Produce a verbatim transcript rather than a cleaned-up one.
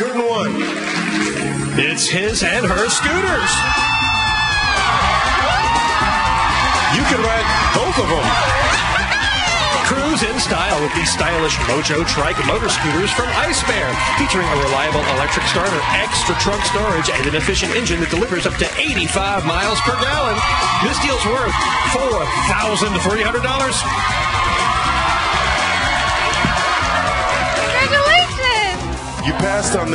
Curtain one. It's his and her scooters. You can ride both of them. Cruise in style with these stylish Mojo Trike motor scooters from Ice Bear, featuring a reliable electric starter, extra trunk storage, and an efficient engine that delivers up to eighty-five miles per gallon. This deal's worth four thousand three hundred dollars. Congratulations! You passed on